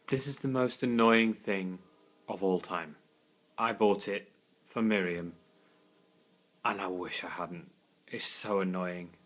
This is the most annoying thing of all time. I bought it for Miriam, and I wish I hadn't. It's so annoying.